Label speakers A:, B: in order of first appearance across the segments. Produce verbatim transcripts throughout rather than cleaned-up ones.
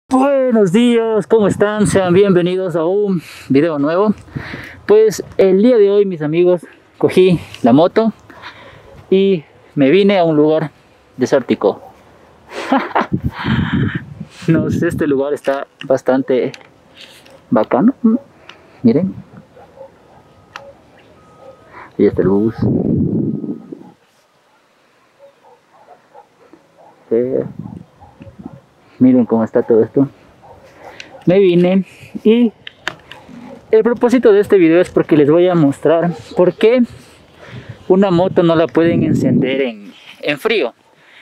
A: Buenos días, ¿cómo están? Sean bienvenidos a un video nuevo. Pues el día de hoy, mis amigos, cogí la moto y me vine a un lugar desértico. No sé, este lugar está bastante bacano. Miren, ahí está el bus. Eh, miren cómo está todo esto. Me vine y el propósito de este video es porque les voy a mostrar por qué una moto no la pueden encender en, en frío.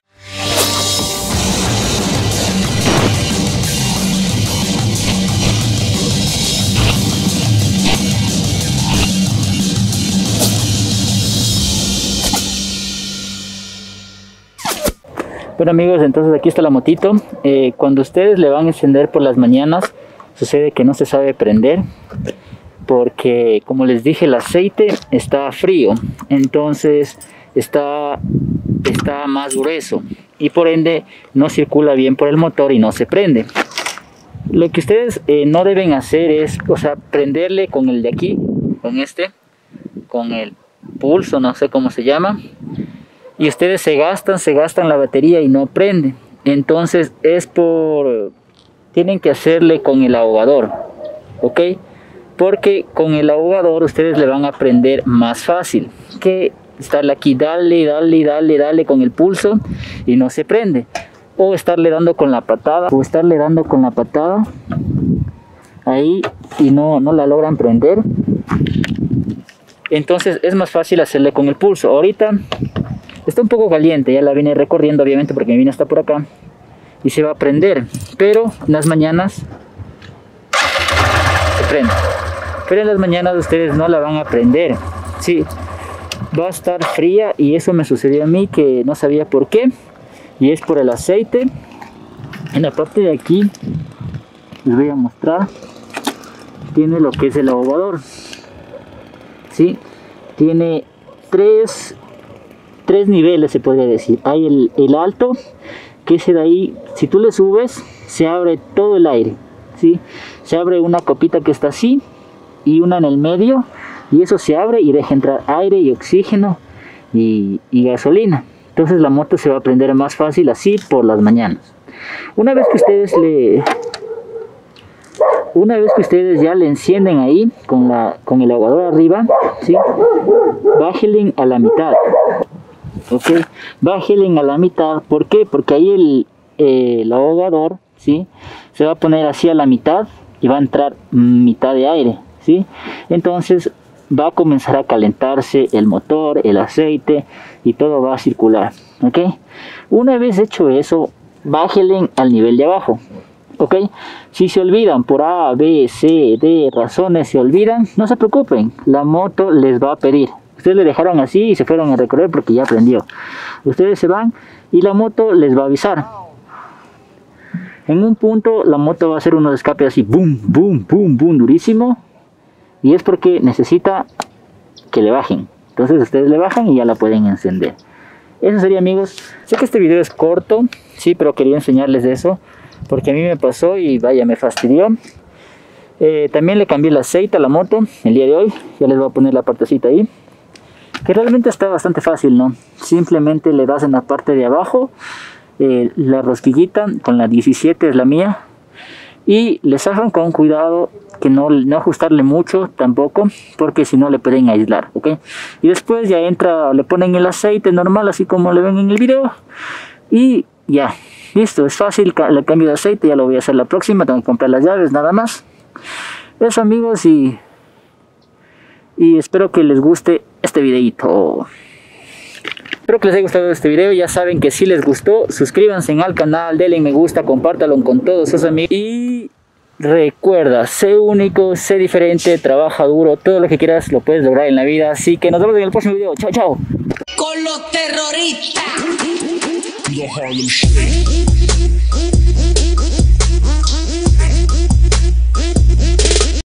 A: Bueno amigos, entonces aquí está la motito. Eh, cuando ustedes le van a encender por las mañanas, sucede que no se sabe prender porque, como les dije, el aceite está frío, entonces está, está más grueso y por ende no circula bien por el motor y no se prende. Lo que ustedes eh, no deben hacer es, o sea, prenderle con el de aquí, con este, con el pulso, no sé cómo se llama. Y ustedes se gastan, se gastan la batería y no prende. Entonces es por... tienen que hacerle con el ahogador, ¿ok? Porque con el ahogador ustedes le van a prender más fácil que estarle aquí, dale, dale, dale, dale con el pulso y no se prende. O estarle dando con la patada, o estarle dando con la patada ahí y no, no la logran prender. Entonces es más fácil hacerle con el pulso. Ahorita está un poco caliente, ya la vine recorriendo obviamente porque mi vino está por acá y se va a prender, pero en las mañanas se prende. Pero en las mañanas ustedes no la van a prender, sí, va a estar fría y eso me sucedió a mí que no sabía por qué, y es por el aceite. En la parte de aquí les voy a mostrar, tiene lo que es el ahogador, sí, tiene tres tres niveles, se podría decir. Hay el, el alto, que ese de ahí, si tú le subes, se abre todo el aire, ¿sí? Se abre una copita que está así y una en el medio, y eso se abre y deja entrar aire y oxígeno y, y gasolina. Entonces la moto se va a prender más fácil así por las mañanas. Una vez que ustedes le una vez que ustedes ya le encienden ahí con la con el ahogador arriba, ¿sí? Bájenle a la mitad. Ok, bájenle a la mitad. ¿Por qué? Porque ahí el, eh, el ahogador, ¿sí? Se va a poner así a la mitad y va a entrar mitad de aire, ¿sí? Entonces va a comenzar a calentarse el motor, el aceite y todo va a circular, ¿ok? Una vez hecho eso, bájenle al nivel de abajo, ¿ok? Si se olvidan por A, B, C, D razones, se olvidan, no se preocupen, la moto les va a pedir. Ustedes le dejaron así y se fueron a recorrer porque ya prendió. Ustedes se van y la moto les va a avisar. En un punto la moto va a hacer unos escapes así, boom, boom, boom, boom, durísimo. Y es porque necesita que le bajen. Entonces ustedes le bajan y ya la pueden encender. Eso sería, amigos. Sé que este video es corto, sí, pero quería enseñarles eso porque a mí me pasó y vaya, me fastidió. Eh, también le cambié el aceite a la moto el día de hoy. Ya les voy a poner la partecita ahí, que realmente está bastante fácil, ¿no? Simplemente le das en la parte de abajo eh, la rosquillita, con la diecisiete es la mía, y le sacan con cuidado que no, no ajustarle mucho tampoco, porque si no le pueden aislar, ¿ok? Y después ya entra, le ponen el aceite normal, así como le ven en el video, y ya, listo, es fácil el cambio de aceite. Ya lo voy a hacer la próxima, tengo que comprar las llaves, nada más. Eso, amigos, y... y espero que les guste este videito. Espero que les haya gustado este video. Ya saben que si les gustó, suscríbanse al canal, denle me gusta, compártalo con todos sus amigos. Y recuerda, sé único, sé diferente, trabaja duro, todo lo que quieras lo puedes lograr en la vida. Así que nos vemos en el próximo video. Chao, chao.
B: Con los terroristas.